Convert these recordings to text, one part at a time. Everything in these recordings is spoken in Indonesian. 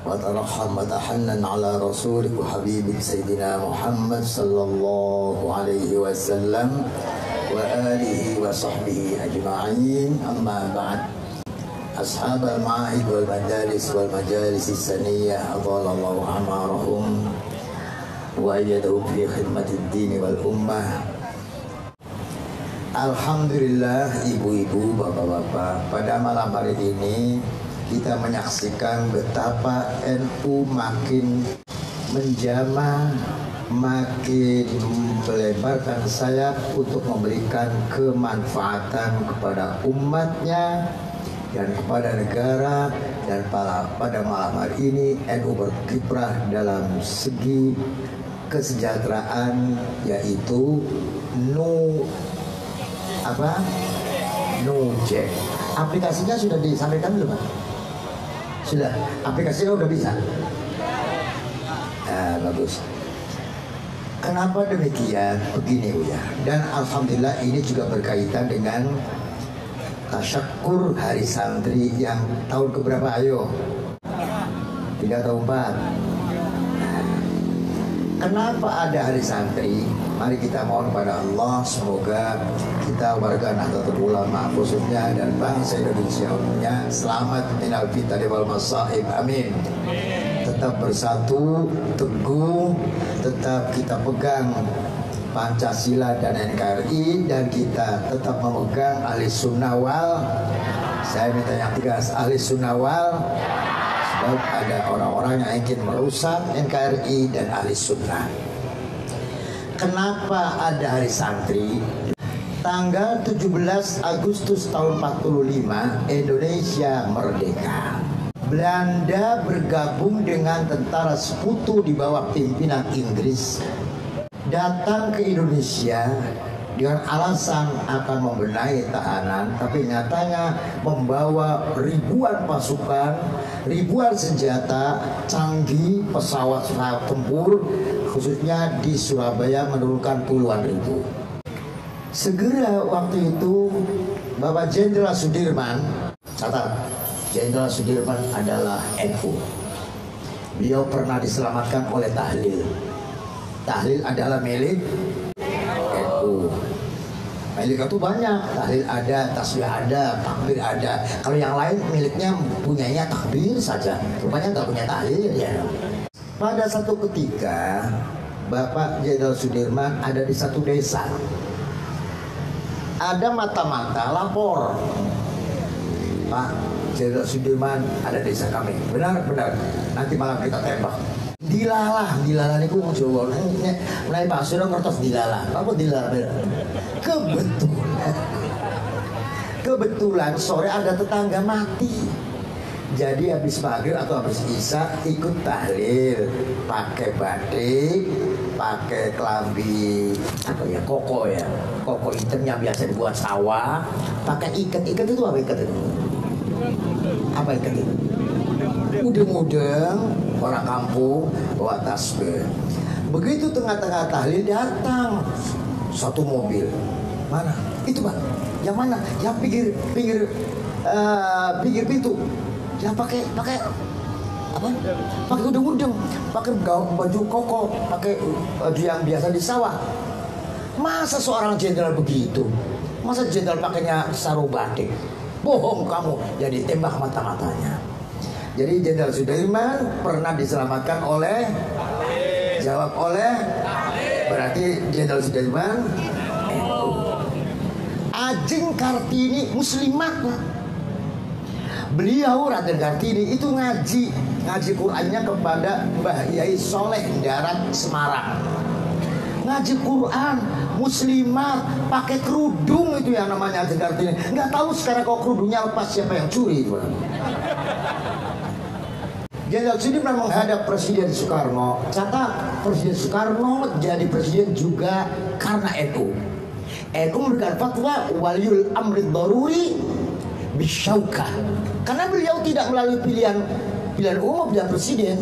وترحم وتحنن على رسولك وحبيبك سيدنا محمد صلى الله عليه وسلم وآله وصحبه أجمعين. أما بعد، أصحاب المعاهد والمجالس والمجالس السنية أطال الله أعمارهم وأيدهم في خدمة الدين والأمة. Alhamdulillah, ibu-ibu, bapak-bapak, pada malam hari ini kita menyaksikan betapa NU makin menjamah, makin melebarkan sayap untuk memberikan kemanfaatan kepada umatnya dan kepada negara. Dan pada malam hari ini NU berkiprah dalam segi kesejahteraan, yaitu Nujek. Aplikasinya sudah disampaikan belum, Pak? Sudah, aplikasinya udah bisa. Bagus. Kenapa demikian? Begini, Bu ya. Dan alhamdulillah ini juga berkaitan dengan tasyakur hari santri yang tahun keberapa? Ayo. 3 atau 4? Kenapa ada hari santri? Mari kita mohon pada Allah, semoga kita warga Nahdlatul Ulama khususnya dan bangsa Indonesia umumnya selamat minal fitnah wal masaib. Amin. Tetap bersatu, teguh, tetap kita pegang Pancasila dan NKRI, dan kita tetap memegang ahli sunnah wal, saya minta yang tegas, ahli sunnah wal. Sebab ada orang-orang yang ingin merusak NKRI dan ahli sunnah. Kenapa ada hari santri? Tanggal 17 Agustus tahun 45 Indonesia merdeka. Belanda bergabung dengan tentara sekutu di bawah pimpinan Inggris datang ke Indonesia dengan alasan akan membenahi tahanan, tapi nyatanya membawa ribuan pasukan, ribuan senjata canggih, pesawat tempur, khususnya di Surabaya menurunkan puluhan ribu. Segera waktu itu Bapak Jenderal Sudirman, catat, Jenderal Sudirman adalah NU. Beliau pernah diselamatkan oleh Tahlil. Tahlil adalah milik NU. Milik itu banyak, tahlil ada, tasbih ada, takbir ada. Kalau yang lain miliknya punyanya takbir saja, rupanya nggak punya tahlil ya. Pada satu ketika Bapak Jenderal Sudirman ada di satu desa. Ada mata-mata lapor, Pak Jenderal Sudirman ada di desa kami. Benar, nanti malam kita tembak. Dilalah niku Jawa. Mulai Pak Sudirman ngertos dilalah. Apa dilalah? Kebetulan sore ada tetangga mati. Jadi habis maghrib atau habis isya ikut tahlil, pakai batik, pakai kelambi koko hitam yang biasa dibuat sawah, pakai ikat itu apa ikat itu? Apa ikat itu? Mudeng-mudeng orang kampung bawa tasbih. Begitu tengah-tengah tahlil datang satu mobil. Mana? Itu, Pak. Yang mana? Yang pinggir pintu. Yang pakai apa? Pakai udeng-udeng, pakai baju koko, pakai baju yang biasa di sawah. Masa seorang jenderal begitu? Masa jenderal pakainya sarung batik? Bohong kamu. Jadi tembak mata-matanya. Jadi Jenderal Sudirman pernah diselamatkan oleh, jawab oleh, berarti Jenderal Sudirman NU. Ajeng Kartini muslimat. Beliau Raden Kartini itu ngaji Qur'annya kepada Mbah Yai Soleh Darat Semarang. Ngaji Quran muslimat pakai kerudung, itu yang namanya Ajeng Kartini. Nggak tahu sekarang kalau kerudungnya lepas siapa yang curi itu. Jenderal Sudirman menghadap Presiden Soekarno. Catat, Presiden Soekarno jadi presiden juga karena NU. NU memberikan fatwa waliyul amri daruri bisyaukah. Karena beliau tidak melalui pilihan umum dan presiden,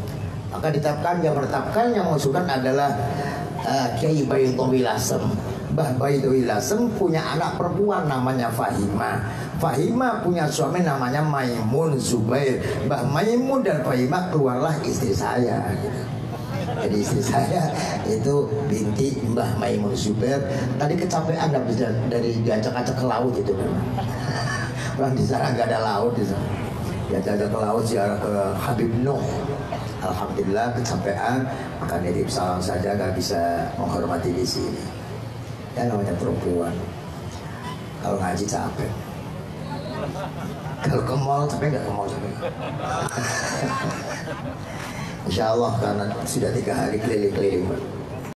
maka ditetapkan, yang menetapkan, yang mengusulkan adalah Kiai Bayu Tommy Lasem. Mbah Baidul Lasem punya anak perempuan namanya Fahima. Fahima punya suami namanya Maimun Zubair. Mbah Maimun dan Fahima keluarlah istri saya gitu. Jadi istri saya itu binti Mbah Maimun Zubair. Tadi kecapean dari diajak-ajak ke laut itu memang. Orang di sana nggak ada laut di sana. Diajak ke laut ziarah ke Habib Nuh. Alhamdulillah kecapean, maka nitip salam saja, nggak bisa menghormati di sini. Ya namanya perempuan, kalau ngaji capek, kalau ke mall capek nggak ke mall capek. Insya Allah karena sudah 3 hari keliling-keliling.